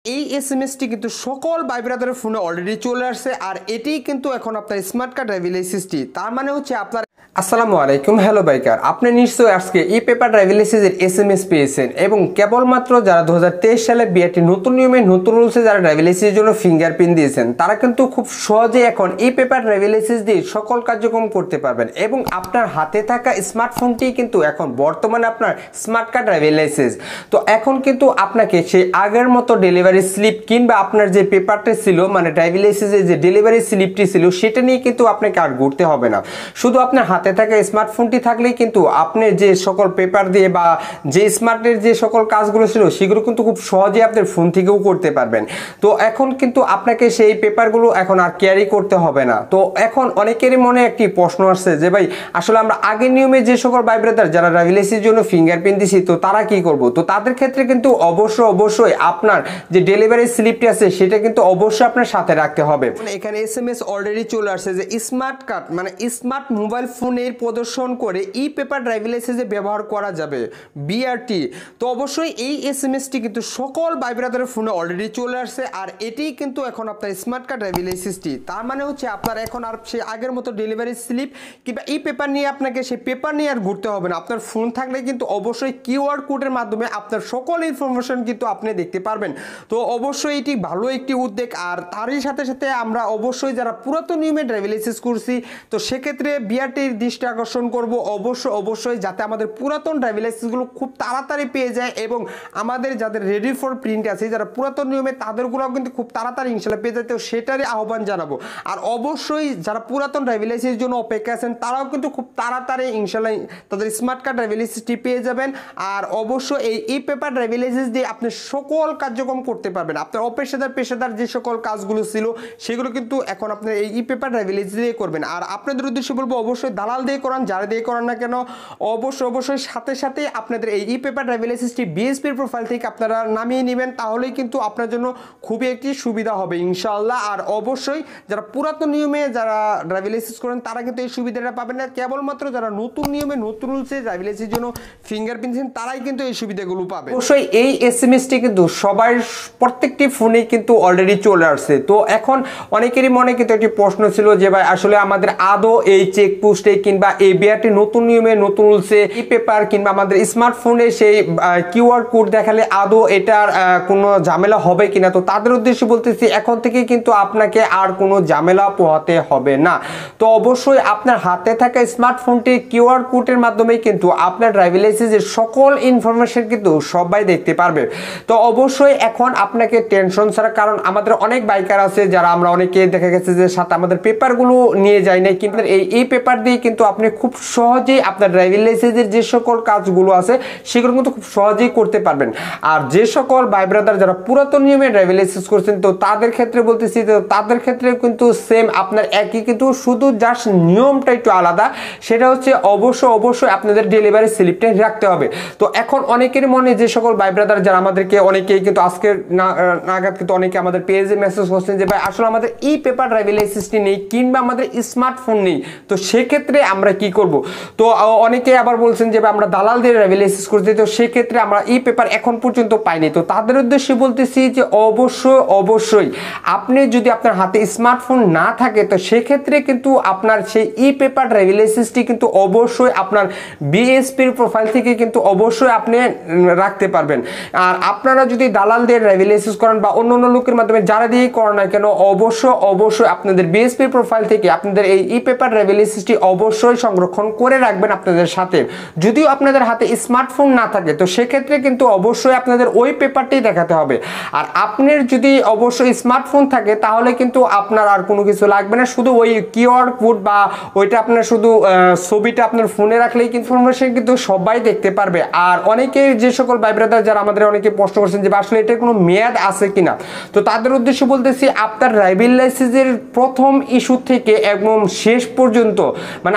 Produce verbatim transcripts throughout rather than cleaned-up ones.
এই এসএমএসটি কিন্তু সকল ভাই ব্রাদারের ফোনে অলরেডি চলে আসছে আর এটিই কিন্তু এখন আপনার স্মার্ট কার্ড ড্রাইভিং লাইসেন্সটি। তার মানে হচ্ছে আপনার আসসালামু আলাইকুম, হ্যালো বাইকার, আপনি নিশ্চয়ই আজকে ই পেপার ড্রাইভিং লাইসেন্সের এসএমএস পেয়েছেন এবং কেবলমাত্র যারা দু হাজার তেইশ সালে বিআরটি নতুন নিয়মে নতুন রুলসে যারা ড্রাইভিং লাইসেন্সের জন্য ফিঙ্গারপ্রিন্ট দিয়েছেন তারা কিন্তু খুব সহজে এখন ই পেপার ড্রাইভিং লাইসেন্স দিয়ে সকল কার্যক্রম করতে পারবেন এবং আপনার হাতে থাকা স্মার্টফোনটি কিন্তু এখন বর্তমানে আপনার স্মার্ট কার্ড ড্রাইভিং লাইসেন্স। তো এখন কিন্তু আপনাকে সেই আগের মতো ডেলিভারি স্লিপ কিংবা আপনার যে পেপারটা ছিল মানে ড্রাইভিং লাইসেন্সের যে ডেলিভারি স্লিপটি ছিল সেটা নিয়ে কিন্তু আপনাকে আর ঘুরতে হবে না। শুধু আপনার হাতে থাকা স্মার্টফোনটি থাকলেই কিন্তু আপনি যে সকল পেপার দিয়ে বা যে স্মার্টের যে সকল কাজগুলো ছিল সেগুলো কিন্তু খুব সহজে আপনার ফোন থেকেও করতে পারবেন। তো এখন কিন্তু আপনাকে সেই পেপারগুলো এখন আর ক্যারি করতে হবে না। তো এখন অনেকেরই মনে একটি প্রশ্ন আসছে যে ভাই আসলে আমরা আগের নিয়মে যে সকল ভাই ব্রাদার যারা ড্রাইভিং লাইসেন্সের জন্য ফিঙ্গারপ্রিন্ট দিছি তো তারা কি করব? তো তাদের ক্ষেত্রে কিন্তু অবশ্যই অবশ্যই আপনার যে ডেলিভারি স্লিপটি আছে সেটা কিন্তু অবশ্যই আপনার সাথে রাখতে হবে। এখানে এসএমএস অলরেডি চলে আসছে যে স্মার্ট কার্ড মানে স্মার্ট মোবাইল ফোনের প্রদর্শন করে ই পেপার ড্রাইভিং লাইসেন্সে ব্যবহার করা যাবে বিআরটি। তো অবশ্যই এই এসএমএসটি কিন্তু সকল ভাই ব্রাদারের ফোনে অলরেডি চলে আসছে আর এটিই কিন্তু এখন আপনার স্মার্ট কার্ড ড্রাইভিং লাইসেন্সটি। তার মানে হচ্ছে আপনার এখন আর সেই আগের মতো ডেলিভারি স্লিপ কিংবা ই পেপার নিয়ে আপনাকে সেই পেপার নিয়ে আর ঘুরতে হবে না। আপনার ফোন থাকলে কিন্তু অবশ্যই কিউআর কোডের মাধ্যমে আপনার সকল ইনফরমেশন কিন্তু আপনি দেখতে পারবেন। তো অবশ্যই এটি ভালো একটি উদ্যোগ আর তারই সাথে সাথে আমরা অবশ্যই যারা পুরাতন নিয়মে ড্রাইভিং লাইসেন্স করছি তো সেক্ষেত্রে বিআরটির দৃষ্টি আকর্ষণ করব অবশ্যই অবশ্যই যাতে আমাদের পুরাতন ড্রাইভিং লাইসেন্সগুলো খুব তাড়াতাড়ি পেয়ে যায় এবং আমাদের যাদের রেডি ফর প্রিন্ট আছে যারা পুরাতন নিয়মে তাদেরগুলোও কিন্তু খুব তাড়াতাড়ি ইনশাল্লাহ পেয়ে যায়। তো সেটারই আহ্বান জানাবো। আর অবশ্যই যারা পুরাতন ড্রাইভিং লাইসেন্সের জন্য অপেক্ষা আছেন তারাও কিন্তু খুব তাড়াতাড়ি ইনশাল্লাহ তাদের স্মার্ট কার্ড ড্রাইভিং লাইসেন্সটি পেয়ে যাবেন। আর অবশ্যই এই ই পেপার ড্রাইভিং লাইসেন্স দিয়ে আপনি সকল কার্যক্রম করতে পারবেন। আপনার অপেশাদার পেশাদার যে সকল কাজগুলো ছিল সেগুলো কিন্তু এখন আপনার এই ই পেপার ড্রাইভিং লাইসেন্স দিয়ে করবেন। আর আপনাদের উদ্দেশ্যে বলবো অবশ্যই দালাল দিয়ে করান, যারা দিয়ে করান না কেন অবশ্যই অবশ্যই সাথে সাথে আপনাদের এই ই পেপার ড্রাইভিং লাইসেন্সটি বিএসপির প্রোফাইল থেকে আপনারা নামিয়ে নেবেন, তাহলেই কিন্তু আপনার জন্য খুবই একটি সুবিধা হবে ইনশাআল্লাহ। আর অবশ্যই যারা পুরাতন নিয়মে যারা ড্রাইভিং লাইসেন্স করেন তারা কিন্তু এই সুবিধাটা পাবেন না, কেবলমাত্র যারা নতুন নিয়মে নতুন রুলসে ড্রাইভিং লাইসেন্সের জন্য ফিঙ্গারপ্রিন্ট দিচ্ছেন তারাই কিন্তু এই সুবিধাগুলো পাবে। অবশ্যই এই এসএমএসটি কিন্তু সবার প্রত্যেকটি ফোনে কিন্তু অলরেডি চলে আসছে। তো এখন অনেকেরই মনে কিন্তু একটি প্রশ্ন ছিল যে ভাই আসলে আমাদের আদৌ এই চেকপোস্টে কিংবা এই বিআরটি নতুন নিয়মে নতুন রুলসে ই পেপার কিংবা আমাদের স্মার্টফোনে সেই কিউআর কোড দেখালে আদৌ এটার কোনো ঝামেলা হবে কিনা? তো তাদের উদ্দেশ্যে বলতেছি এখন থেকে কিন্তু আপনাকে আর কোনো ঝামেলা পোহাতে হবে না। তো অবশ্যই আপনার হাতে থাকা স্মার্টফোনটি কিউআর কোডের মাধ্যমে কিন্তু আপনার ড্রাইভিং লাইসেন্সের সকল ইনফরমেশন কিন্তু সবাই দেখতে পারবে। তো অবশ্যই এখন আপনাকে টেনশন ছাড়া, কারণ আমাদের অনেক বাইকার আছে যারা আমরা অনেকে দেখা গেছে যে সাথে আমাদের পেপারগুলো নিয়ে যাই নাই, কিন্তু এই এই পেপার দিয়ে কিন্তু আপনি খুব সহজেই আপনার ড্রাইভিং লাইসেন্সের যে সকল কাজগুলো আছে সেগুলো কিন্তু খুব সহজেই করতে পারবেন। আর যে সকল ভাই ব্রাদার যারা পুরাতন নিয়মে ড্রাইভিং লাইসেন্স করছেন তো তাদের ক্ষেত্রে বলতেছি তো তাদের ক্ষেত্রে কিন্তু সেম আপনার একই, কিন্তু শুধু জাস্ট নিয়মটা একটু আলাদা, সেটা হচ্ছে অবশ্যই অবশ্যই আপনাদের ডেলিভারি স্লিপটা রাখতে হবে। তো এখন অনেকের মনে যে সকল ভাই ব্রাদার যারা আমাদেরকে অনেকেই কিন্তু আজকের নাগাদ কিন্তু অনেকে আমাদের পেজে মেসেজ করছেন যে ভাই আসলে আমাদের ই পেপার ড্রাইভিং লাইসেন্সটি নেই কিংবা আমাদের স্মার্টফোন নেই, তো সেক্ষেত্রে আমরা কি করব? তো অনেকে আবার বলছেন যে আমরা দালাল দিয়ে ড্রাইভিং লাইসেন্স করছি, তো সেক্ষেত্রে আমরা ই পেপার এখন পর্যন্ত পাইনি। তো তাদের উদ্দেশ্যে বলতেছি যে অবশ্যই অবশ্যই আপনি যদি আপনার হাতে স্মার্টফোন না থাকে তো সেক্ষেত্রে কিন্তু আপনার সেই ই পেপার ড্রাইভিং লাইসেন্সটি কিন্তু অবশ্যই আপনার বিএসপির প্রোফাইল থেকে কিন্তু অবশ্যই আপনি রাখতে পারবেন। আর আপনারা যদি দালাল দিয়ে ড্রাইভিং লাইসেন্স করেন বা অন্য অন্য লোকের মাধ্যমে যারা দিয়ে করেন না কেন অবশ্যই অবশ্যই আপনাদের বিএসপির প্রোফাইল থেকে আপনাদের এই ই পেপার ড্রাইভিং লাইসেন্সটি অবশ্যই সংরক্ষণ করে রাখবেন আপনাদের সাথে। যদিও আপনাদের হাতে স্মার্টফোন না থাকে তো সেক্ষেত্রে কিন্তু অবশ্যই আপনাদের ওই পেপারটি দেখাতে হবে। আর আপনার যদি অবশ্যই স্মার্টফোন থাকে তাহলে কিন্তু আপনার আর কোনো কিছু লাগবে না, শুধু ওই কিউআর কোড বা ওইটা আপনার শুধু ছবিটা আপনার ফোনে রাখলেই ইনফরমেশন কিন্তু সবাই দেখতে পারবে। আর অনেকে যে সকল ভাই ব্রাদার যারা আমাদের অনেকে প্রশ্ন করছেন যে আসলে এটার কোনো মেয়াদ আছে কিনা, তো তাদের উদ্দেশ্যে বলতেছি আপনার ড্রাইভিং লাইসেন্সের প্রথম ইস্যু থেকে একদম শেষ পর্যন্ত মানে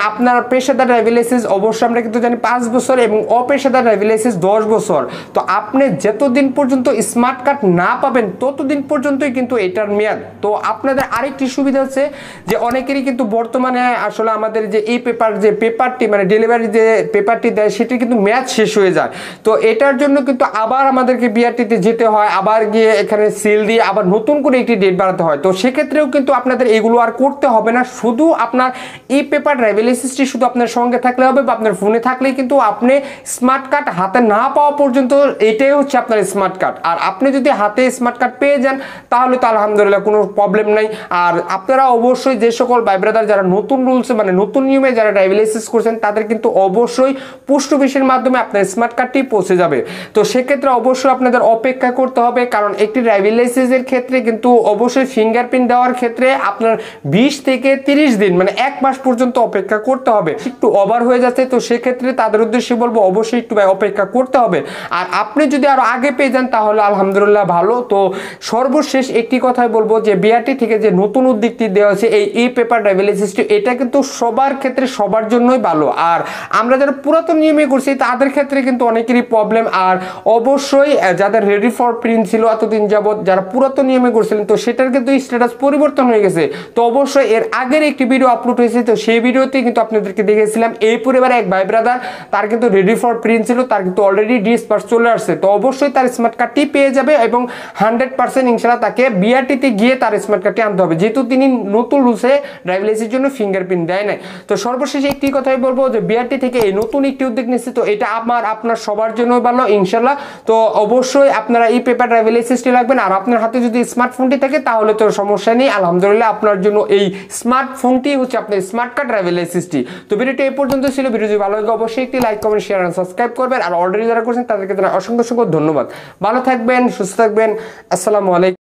আপনার পেশাদার ড্রাইভিং লাইসেন্স অবশ্যই আমরা কিন্তু জানি পাঁচ বছর এবং অপেশাদার ড্রাইভিং লাইসেন্স দশ বছর। তো আপনি যতদিন পর্যন্ত স্মার্ট কার্ড না পাবেন ততদিন পর্যন্তই কিন্তু এটার মেয়াদ। তো আপনাদের আরেকটি সুবিধা হচ্ছে যে অনেকেরই কিন্তু বর্তমানে আসলে আমাদের যে এই পেপার যে পেপারটি মানে ডেলিভারি যে পেপারটি দেয় সেটি কিন্তু মেয়াদ শেষ হয়ে যায়। তো এটার জন্য কিন্তু আবার আমাদেরকে বিআরটিতে যেতে হয়, আবার গিয়ে এখানে সিল দিয়ে আবার নতুন করে একটি ডেট বাড়াতে হয়। তো সেক্ষেত্রেও কিন্তু আপনাদের এগুলো আর করতে হবে না, শুধু আপনার এই পেপার ড্রাইভিং লাইসেন্সটি শুধু আপনার সঙ্গে থাকলে হবে বা আপনার ফোনে থাকলেই কিন্তু আপনি স্মার্ট কার্ড হাতে না পাওয়া পর্যন্ত এটাই হচ্ছে আপনার স্মার্ট কার্ড। আর আপনি যদি হাতে স্মার্ট কার্ড পেয়ে যান তাহলে তো আলহামদুলিল্লাহ কোনো প্রবলেম নাই। আর আপনারা অবশ্যই যে সকল ভাই ব্রাদার যারা নতুন রুলসে মানে নতুন নিয়মে যারা ড্রাইভিং লাইসেন্স করছেন তাদের কিন্তু অবশ্যই পোস্ট অফিসের মাধ্যমে আপনার স্মার্ট কার্ডটি পৌঁছে যাবে। তো সেক্ষেত্রে অবশ্যই আপনাদের অপেক্ষা করতে হবে, কারণ একটি ড্রাইভিং লাইসেন্সের ক্ষেত্রে কিন্তু অবশ্যই ফিঙ্গারপ্রিন্ট দেওয়ার ক্ষেত্রে আপনার বিশ থেকে তিরিশ দিন মানে এক মাস পর্যন্ত অপেক্ষা করতে হবে। একটু ওভার হয়ে যাচ্ছে, তো সেক্ষেত্রে তাদের উদ্দেশ্যে বলবো অবশ্যই একটু অপেক্ষা করতে হবে। আর আপনি যদি আরো আগে পেয়ে যান তাহলে আলহামদুলিল্লাহ ভালো। তো সর্বশেষ একটি কথাই বলবো যে বিআরটি থেকে যে নতুন উদ্যোগটি দেওয়া হয়েছে এই ই পেপার ড্রাইভিং লাইসেন্সটি, এটা কিন্তু সবার ক্ষেত্রে সবার জন্যই ভালো। আর আমরা যারা পুরাতন নিয়মে করছি তাদের ক্ষেত্রে কিন্তু অনেকেরই প্রবলেম। আর অবশ্যই যাদের রেডি ফর প্রিন্ট ছিল এতদিন যাবত যারা পুরাতন নিয়মে করছিলেন তো সেটার কিন্তু স্ট্যাটাস পরিবর্তন হয়ে গেছে। তো অবশ্যই এর আগের একটি ভিডিও আপলোড হয়েছে, তো সেই ভিডিওতে কিন্তু আপনাদেরকে দেখেছিলাম এই পরিবারে এক ভাই ব্রাদার তার কিন্তু রেডি ফর প্রিন্ট ছিল, তার কিন্তু অলরেডি ডিসপার্স চলে আসছে। তো অবশ্যই তার স্মার্ট কার্ডটি পেয়ে যাবে এবং হান্ড্রেড পার্সেন্ট ইনশাল্লাহ তাকে বিআরটিতে গিয়ে তার স্মার্ট কার্ডটি আনতে হবে, যেহেতু তিনি নতুন রুলসে ড্রাইভিং লাইসেন্সের জন্য ফিঙ্গারপ্রিন্ট দেয় নাই। তো সর্বশেষে একটি কথাই বলবো যে বিআরটি থেকে এই নতুন একটি উদ্যোগ নিচ্ছে, তো এটা আমার আপনার সবার জন্য ভালো ইনশাল্লাহ। তো অবশ্যই আপনারা এই পেপার ড্রাইভিং লাইসেন্সটি লাগবেন। আর আপনার হাতে যদি স্মার্টফোনটি থাকে তাহলে তো সমস্যা নেই, আলহামদুলিল্লাহ আপনার জন্য এই স্মার্টফোনটি হচ্ছে আপনার স্মার্ট কার্ড ড্রাইভিং লাইসেন্সটি। তো ভিডিওটি এই পর্যন্ত ছিল। ভিডিও যদি ভালো লাগে অবশ্যই একটি লাইক কমেন্ট শেয়ার আর সাবস্ক্রাইব করবেন। আর অলরেডি যারা করছেন তাদেরকে অসংখ্য অসংখ্য ধন্যবাদ। ভালো থাকবেন, সুস্থ থাকবেন। আসসালামু আলাইকুম।